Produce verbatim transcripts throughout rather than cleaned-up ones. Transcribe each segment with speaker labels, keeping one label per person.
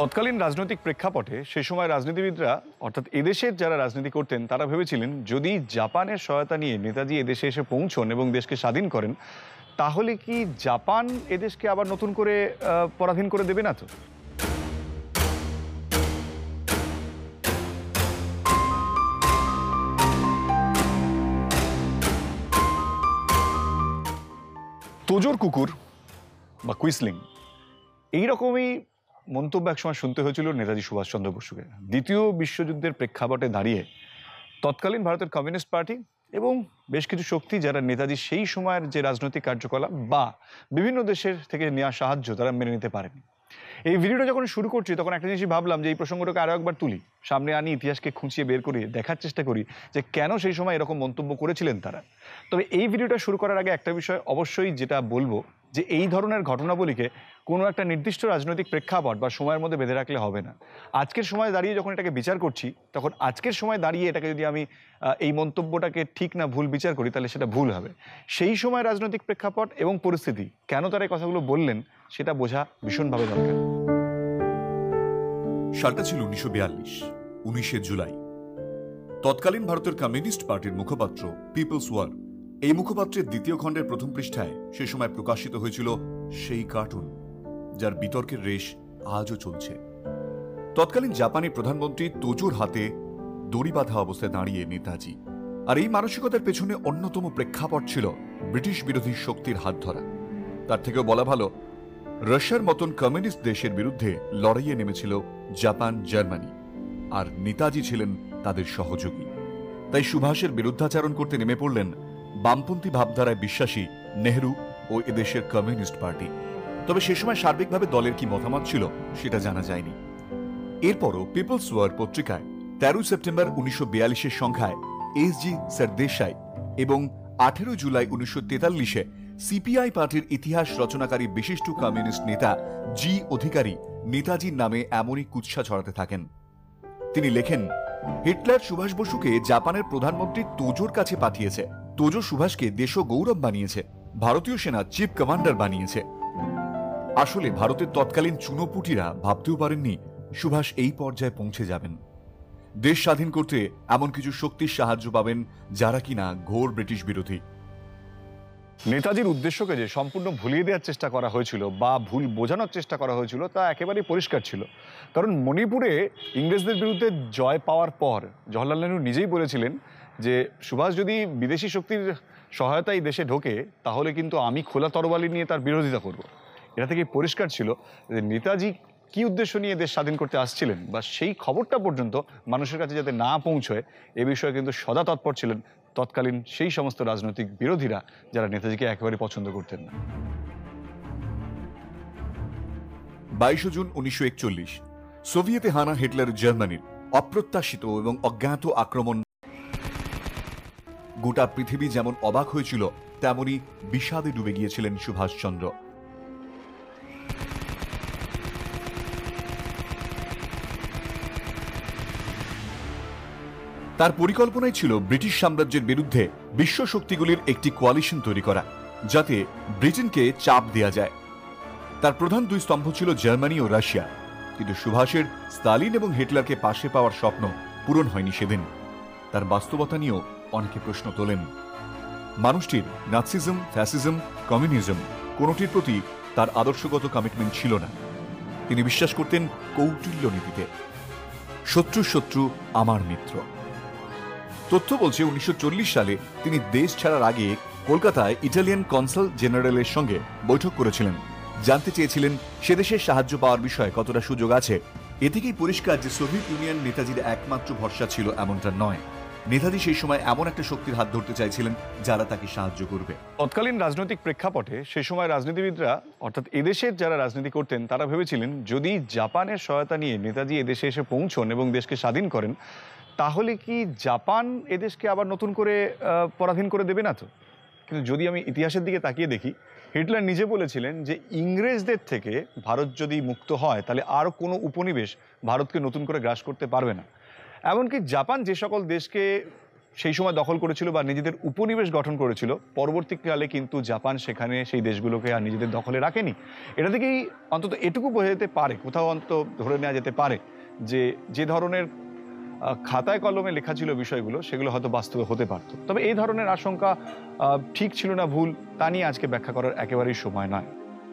Speaker 1: তৎকালীন রাজনৈতিক প্রেক্ষাপটে সে সময় রাজনীতিবিদরা অর্থাৎ এদেশের যারা রাজনীতি করতেন তারা ভেবেছিলেন যদি জাপানের সহায়তা নিয়ে নেতাজি এদেশে এসে পৌঁছন এবং দেশকে স্বাধীন করেন তাহলে কি জাপান এদেশকে আবার নতুন করে আহ, পরাধীন করে দেবে না তো। তোজোর কুকুর বা কুইসলিং এইরকমই মন্তব্য একসময় শুনতে হয়েছিল নেতাজি সুভাষচন্দ্র বসুকে। দ্বিতীয় বিশ্বযুদ্ধের প্রেক্ষাপটে দাঁড়িয়ে তৎকালীন ভারতের কমিউনিস্ট পার্টি এবং বেশ কিছু শক্তি যারা নেতাজি সেই সময়ের যে রাজনৈতিক কার্যকলাপ বা বিভিন্ন দেশের থেকে নেওয়া সাহায্য তারা মেনে নিতে পারেনি। এই ভিডিওটা যখন শুরু করছি তখন একটা জিনিসই ভাবলাম যে এই প্রসঙ্গটাকে আরও একবার তুলি, সামনে আনি, ইতিহাসকে খুঁচিয়ে বের করে দেখার চেষ্টা করি যে কেন সেই সময় এরকম মন্তব্য করেছিলেন তারা। তবে এই ভিডিওটা শুরু করার আগে একটা বিষয় অবশ্যই যেটা বলবো যে এই ধরনের ঘটনাবলীকে কোনো একটা নির্দিষ্ট রাজনৈতিক প্রেক্ষাপট বা সময়ের মধ্যে বেঁধে রাখলে হবে না। আজকের সময় দাঁড়িয়ে যখন এটাকে বিচার করছি তখন আজকের সময় দাঁড়িয়ে এটাকে যদি আমি এই মন্তব্যটাকে ঠিক না ভুল বিচার করি তাহলে সেটা ভুল হবে। সেই সময় রাজনৈতিক প্রেক্ষাপট এবং পরিস্থিতি কেন তারা এই কথাগুলো বললেন সেটা বোঝা ভীষণভাবে দরকার।
Speaker 2: সালটা ছিল উনিশশো বিয়াল্লিশ উনিশে জুলাই। তৎকালীন ভারতের কমিউনিস্ট পার্টির মুখপাত্র পিপলস ওয়ার, এই মুখপাত্রের দ্বিতীয় খণ্ডের প্রথম পৃষ্ঠায় সে সময় প্রকাশিত হয়েছিল সেই কার্টুন যার বিতর্কের রেশ আজও চলছে। তৎকালীন জাপানি প্রধানমন্ত্রী তোজোর হাতে দড়ি বাঁধা অবস্থায় দাঁড়িয়ে নেতাজি, আর এই মানসিকতার পেছনে অন্যতম প্রেক্ষাপট ছিল ব্রিটিশ বিরোধী শক্তির হাত ধরা। তার থেকেও বলা ভালো, রাশিয়ার মতন কমিউনিস্ট দেশের বিরুদ্ধে লড়াইয়ে নেমেছিল জাপান, জার্মানি, আর নেতাজি ছিলেন তাদের সহযোগী। তাই সুভাষের বিরুদ্ধাচারণ করতে নেমে পড়লেন বামপন্থী ভাবধারায় বিশ্বাসী নেহরু ও এদেশের কমিউনিস্ট পার্টি। তবে সে সময় সার্বিকভাবে দলের কি মতামত ছিল সেটা জানা যায়নি। এরপরও পিপলস ওয়ার পত্রিকায় তেরোই সেপ্টেম্বর উনিশশো বিয়াল্লিশের সংখ্যায় এস জি সরদেশাই এবং আঠেরো জুলাই উনিশশো তেতাল্লিশে সিপিআই পার্টির ইতিহাস রচনাকারী বিশিষ্ট কমিউনিস্ট নেতা জি অধিকারী নেতাজির নামে এমনই কুৎসা ছড়াতে থাকেন। তিনি লেখেন, হিটলার সুভাষ বসুকে জাপানের প্রধানমন্ত্রী তোজোর কাছে পাঠিয়েছে। তোজো সুভাষকে দেশ গৌরব বানিয়েছে, ভারতীয় সেনা চিফ কমান্ডার বানিয়েছে। আসলে ভারতের তৎকালীন চুনোপুটিরা ভাবতেও পারেননি সুভাষ এই পর্যায়ে পৌঁছে যাবেন। দেশ স্বাধীন করতে এমন কিছু শক্তির সাহায্য পাবেন যারা কিনা ঘোর ব্রিটিশ বিরোধী।
Speaker 1: নেতাজির উদ্দেশ্যকে যে সম্পূর্ণ ভুলিয়ে দেওয়ার চেষ্টা করা হয়েছিল বা ভুল বোঝানোর চেষ্টা করা হয়েছিল তা একেবারেই পরিষ্কার ছিল। কারণ মণিপুরে ইংরেজদের বিরুদ্ধে জয় পাওয়ার পর জওহরলাল নেহরু নিজেই বলেছিলেন যে সুভাষ যদি বিদেশি শক্তির সহায়তায় দেশে ঢোকে তাহলে কিন্তু আমি খোলা তরবারি নিয়ে তার বিরোধিতা করব। এটা থেকে পরিষ্কার ছিল যে নেতাজি কি উদ্দেশ্য নিয়ে দেশ স্বাধীন করতে আসছিলেন বা সেই খবরটা পর্যন্ত মানুষের কাছে যাতে না পৌঁছয় এ বিষয়ে কিন্তু সদা তৎপর ছিলেন তৎকালীন সেই সমস্ত রাজনৈতিক বিরোধীরা যারা নেতাজিকে একেবারে পছন্দ করতেন না।
Speaker 2: বাইশে জুন উনিশশো একচল্লিশ সোভিয়েতে হানা হিটলার জার্মানির অপ্রত্যাশিত এবং অজ্ঞাত আক্রমণ গোটা পৃথিবী যেমন অবাক হয়েছিল তেমনি বিষাদে ডুবে গিয়েছিলেন সুভাষচন্দ্র। তার পরিকল্পনাই ছিল ব্রিটিশ সাম্রাজ্যের বিরুদ্ধে বিশ্ব শক্তিগুলির একটি কোয়ালিশন তৈরি করা, যাতে ব্রিটেনকে চাপ দেয়া যায়। তার প্রধান দুই স্তম্ভ ছিল জার্মানি ও রাশিয়া। কিন্তু সুভাষের স্তালিন এবং হিটলারকে পাশে পাওয়ার স্বপ্ন পূরণ হয়নি সেদিন। তার বাস্তবতা নিয়েও অনেকে প্রশ্ন তোলেন। মানুষটির নাৎসিজম, ফ্যাসিজম, কমিউনিজম কোনোটির প্রতি তার আদর্শগত কমিটমেন্ট ছিল না। তিনি বিশ্বাস করতেন কৌটিল্য নীতিতে, শত্রু শত্রু আমার মিত্র। তথ্য বলছে উনিশশো চল্লিশ সালে তিনি দেশ ছাড়ার আগে কলকাতায় ইটালিয়ান কনসাল জেনারেলের সঙ্গে বৈঠক করেছিলেন। জানতে চেয়েছিলেন সে দেশের সাহায্য পাওয়ার বিষয়ে কতটা সুযোগ আছে। এ থেকেই পরিষ্কার যে সোভিয়েত ইউনিয়ন নেতাজির একমাত্র ভরসা ছিল এমনটা নয়। নেতাজি সেই সময় এমন একটা শক্তির হাত ধরতে চাইছিলেন যারা তাকে সাহায্য করবে।
Speaker 1: তৎকালীন রাজনৈতিক প্রেক্ষাপটে সে সময় রাজনীতিবিদরা অর্থাৎ এদেশের যারা রাজনীতি করতেন তারা ভেবেছিলেন যদি জাপানের সহায়তা নিয়ে নেতাজি এদেশে এসে পৌঁছন এবং দেশকে স্বাধীন করেন তাহলে কি জাপান এদেশকে আবার নতুন করে পরাধীন করে দেবে না তো। কিন্তু যদি আমি ইতিহাসের দিকে তাকিয়ে দেখি, হিটলার নিজে বলেছিলেন যে ইংরেজদের থেকে ভারত যদি মুক্ত হয় তাহলে আর কোনো উপনিবেশ ভারতকে নতুন করে গ্রাস করতে পারবে না। এমনকি জাপান যে সকল দেশকে সেই সময় দখল করেছিল বা নিজেদের উপনিবেশ গঠন করেছিল, পরবর্তীকালে কিন্তু জাপান সেখানে সেই দেশগুলোকে আর নিজেদের দখলে রাখেনি। এটা থেকেই অন্তত এটুকু বোঝা যেতে পারে, কোথাও অন্তত ধরে নেওয়া যেতে পারে যে যে ধরনের খাতায় কলমে লেখা ছিল বিষয়গুলো, সেগুলো হয়তো বাস্তবে হতে পারত। তবে এই ধরনের আশঙ্কা ঠিক ছিল না ভুল, তা নিয়ে আজকে ব্যাখ্যা করার একেবারেই সময় নয়।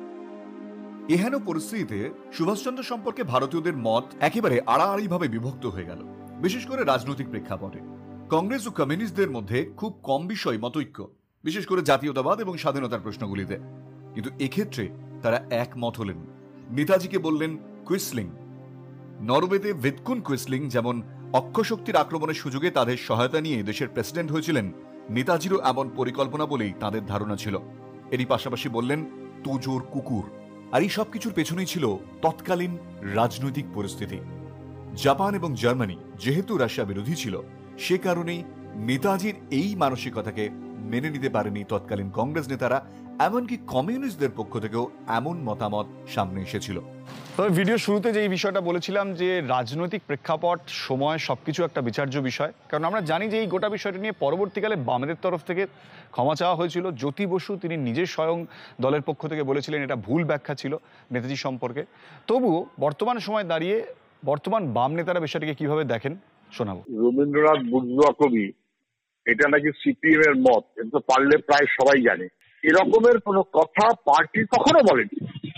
Speaker 2: এহেন পরিস্থিতিতে সুভাষচন্দ্র সম্পর্কে ভারতীয়দের মত একেবারে আড়াআড়িভাবে বিভক্ত হয়ে গেল, বিশেষ করে রাজনৈতিক প্রেক্ষাপটে। কংগ্রেস ও কমিউনিস্টদের মধ্যে খুব কম বিষয় মতৈক্য, বিশেষ করে জাতীয়তাবাদ এবং স্বাধীনতার প্রশ্নগুলিতে। কিন্তু এক্ষেত্রে তারা একমত হলেন। নেতাজিকে বললেন কুইসলিং। নরওয়েতে ভিতকুন কুইসলিং যেমন অক্ষশক্তির আক্রমণের সুযোগে তাদের সহায়তা নিয়ে দেশের প্রেসিডেন্ট হয়েছিলেন, নেতাজিরও এমন পরিকল্পনা বলেই তাদের ধারণা ছিল। এরই পাশাপাশি বললেন তোজোর কুকুর। আর এই সবকিছুর পেছনেই ছিল তৎকালীন রাজনৈতিক পরিস্থিতি। জাপান এবং জার্মানি যেহেতু রাশিয়া বিরোধী ছিল, সে কারণেই নেতাজির এই মানসিকতাকে মেনে নিতে পারেনি তৎকালীন কংগ্রেস নেতারা, এমনকি কমিউনিস্টদের পক্ষ থেকেও এমন মতামত সামনে এসেছিল।
Speaker 1: তবে ভিডিও শুরুতে যে এই বিষয়টা বলেছিলাম যে রাজনৈতিক প্রেক্ষাপট, সময় সবকিছু একটা বিচার্য বিষয়, কারণ আমরা জানি যে এই গোটা বিষয়টা নিয়ে পরবর্তীকালে বামেদের তরফ থেকে ক্ষমা চাওয়া হয়েছিল। জ্যোতি বসু তিনি নিজে স্বয়ং দলের পক্ষ থেকে বলেছিলেন এটা ভুল ব্যাখ্যা ছিল নেতাজি সম্পর্কে। তবুও বর্তমান সময় দাঁড়িয়ে বর্তমান বাম নেতারা বিষয়টাকে কিভাবে দেখেন শোনাবো।
Speaker 3: রবীন্দ্রনাথ বুর্জোয়া কবি, এটা নাকি সিপিএম এর মত, এটা পারলে প্রায় সবাই জানে। এরকমের কোন কথা পার্টি কখনো বলেনি।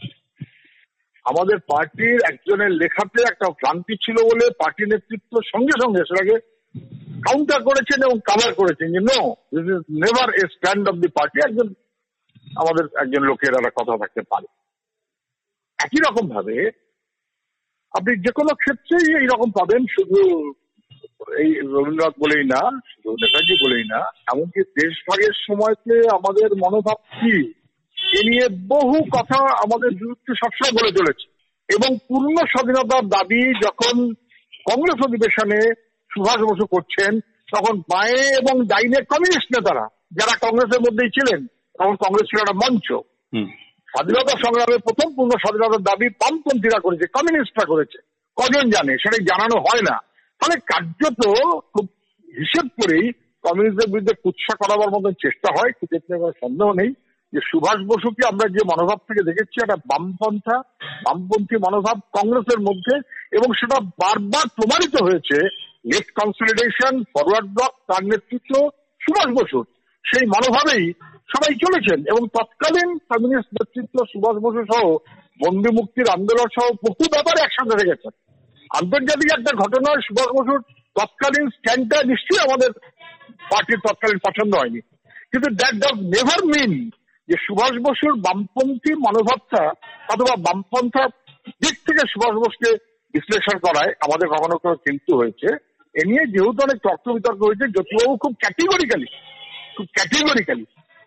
Speaker 3: আমাদের পার্টির একজনের লেখাতে একটা ভ্রান্তি ছিল বলে পার্টি নেতৃত্ব সঙ্গে সঙ্গে সেটাকে কাউন্টার করেছেন এবং কাভার করেছেন যে no, this is never a stand of the party. একজন আমাদের একজন লোকের একটা কথা থাকতে পারে। একই রকম ভাবে আপনি যে কোনো ক্ষেত্রেই এইরকম পাবেন, শুধু এই রবীন্দ্রনাথ বলেই না, শুধু নেতাজি বলেই না, এমনকি দেশভাগের সময়তে আমাদের মনোভাব কি এ নিয়ে বহু কথা আমাদের বিরুদ্ধে সবসময় বলে চলেছে। এবং পূর্ণ স্বাধীনতার দাবি যখন কংগ্রেস অধিবেশনে সুভাষ বসু করছেন, তখন বাঁয়ে এবং ডাইনে কমিউনিস্ট নেতারা যারা কংগ্রেসের মধ্যেই ছিলেন, তখন কংগ্রেস ছিল একটা মঞ্চ। স্বাধীনতা সংগ্রামে প্রথম পূর্ণ স্বাধীনতার দাবি বামপন্থীরা করেছে, কমিউনিস্টরা করেছে। কজন জানে সেটা জানানো হয় না। ফলে কার্যত খুব হিসেব করেই কমিউনিস্টদের বিরুদ্ধে কুৎসা করাবার মতন চেষ্টা হয়। কিন্তু সন্দেহ নেই যে সুভাষ বসুকে আমরা যে মনোভাব থেকে দেখেছি, একটা বামপন্থা বামপন্থী মনোভাব কংগ্রেসের মধ্যে, এবং সেটা বারবার প্রমাণিত হয়েছে। লেফট কনসলিডেশন, ফরওয়ার্ড ব্লক, তার নেতৃত্ব সুভাষ বসুর, সেই মনোভাবেই সবাই চলেছেন। এবং তৎকালীন কমিউনিস্ট নেতৃত্ব সুভাষ বসু সহ বন্দি মুক্তির আন্দোলন সহ বহু ব্যাপারে একসাথে রেখেছেন। আন্তর্জাতিক একটা ঘটনায় সুভাষ বসুর তৎকালীন স্ট্যান্ডটা নিশ্চয়ই আমাদের পার্টির তৎকালীন পছন্দ হয়নি, কিন্তু দ্যাট ডাজ নেভার মিন যে সুভাষ বসুর বামপন্থী মনোভাবটা অথবা বামপন্থা দিক থেকে সুভাষ বোসকে বিশ্লেষণ করায় আমাদের কখনো কোনো কিন্তু হয়েছে। এ নিয়ে যেহেতু অনেক তর্ক বিতর্ক হয়েছে, জ্যোতিবাবু খুব ক্যাটেগরিক্যালি খুব ক্যাটেগরিক্যালি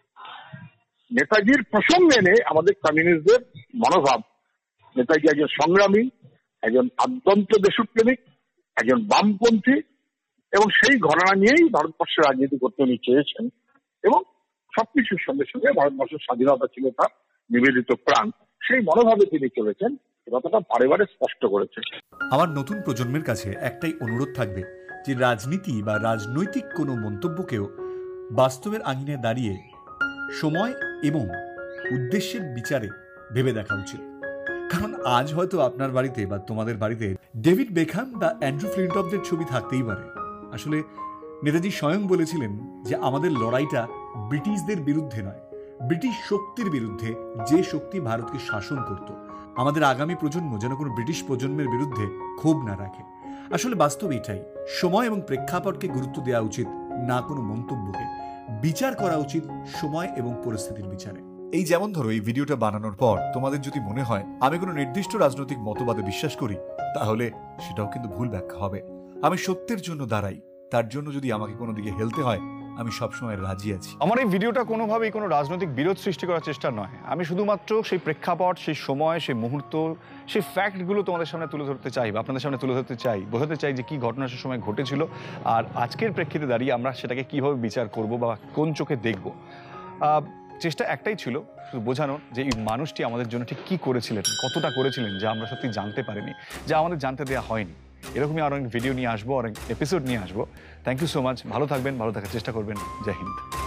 Speaker 3: নেতাজির প্রসঙ্গ এনে আমাদের কমিউনিস্টদের মনোভাব, নেতাজি একজন সংগ্রামী, একজন আদ্যন্ত দেশপ্রেমিক, একজন বামপন্থী, এবং সেই ঘটনা নিয়েই ভারতবর্ষের রাজনীতি করতে উনি চেয়েছেন। এবং সবকিছুর সঙ্গে সঙ্গে ভারতবর্ষের স্বাধীনতা ছিল তার নিবেদিত প্রাণ, সেই মনোভাবে তিনি চলেছেন। কথাটা বারে বারে স্পষ্ট করেছেন।
Speaker 2: আমার নতুন প্রজন্মের কাছে একটাই অনুরোধ থাকবে যে রাজনীতি বা রাজনৈতিক কোনো মন্তব্যকেও বাস্তবের আঙিনায় দাঁড়িয়ে সময় এবং উদ্দেশ্যের বিচারে ভেবে দেখা উচিত। কারণ আজ হয়তো আপনার বাড়িতে বা তোমাদের বাড়িতে ডেভিড বেকহ্যাম বা অ্যান্ড্রু ফ্লিনটফদের ছবি থাকতেই পারে। আসলে নেতাজি স্বয়ং বলেছিলেন যে আমাদের লড়াইটা ব্রিটিশদের বিরুদ্ধে নয়, ব্রিটিশ শক্তির বিরুদ্ধে, যে শক্তি ভারতকে শাসন করত। আমাদের আগামী প্রজন্ম যেন কোনো ব্রিটিশ প্রজন্মের বিরুদ্ধে ক্ষোভ না রাখে। আসলে বাস্তব এটাই, সময় এবং প্রেক্ষাপটকে গুরুত্ব দেওয়া উচিত, না কোনো মন্তব্যকে। বিচার করা উচিত সময় এবং পরিস্থিতির বিচারে। এই যেমন ধরো এই ভিডিওটা বানানোর পর তোমাদের যদি মনে হয় আমি কোনো নির্দিষ্ট রাজনৈতিক মতবাদে বিশ্বাস করি, তাহলে সেটাও কিন্তু ভুল ব্যাখ্যা হবে। আমি সত্যের জন্য দাঁড়াই, তার জন্য যদি আমাকে কোনো দিকে হেলতে হয় আমি সবসময় রাজি আছি।
Speaker 1: আমার এই ভিডিওটা কোনোভাবেই কোনো রাজনৈতিক বিরোধ সৃষ্টি করার চেষ্টা নয়। আমি শুধুমাত্র সেই প্রেক্ষাপট, সেই সময়, সেই মুহূর্ত, সেই ফ্যাক্টগুলো তোমাদের সামনে তুলে ধরতে চাই বা আপনাদের সামনে তুলে ধরতে চাই, বোঝাতে চাই যে কী ঘটনা সে সময় ঘটেছিল, আর আজকের প্রেক্ষিতে দাঁড়িয়ে আমরা সেটাকে কীভাবে বিচার করব বা কোন চোখে দেখব। চেষ্টা একটাই ছিল, শুধু বোঝানোর যে এই মানুষটি আমাদের জন্য ঠিক কী করেছিলেন, কতটা করেছিলেন যা আমরা সত্যি জানতে পারিনি, যা আমাদের জানতে দেওয়া হয়নি। এরকমই আরও অনেক ভিডিও নিয়ে আসবো, অনেক এপিসোড নিয়ে আসবো। থ্যাংক ইউ সো মাচ, ভালো থাকবেন, ভালো থাকার চেষ্টা করবেন। জয় হিন্দ।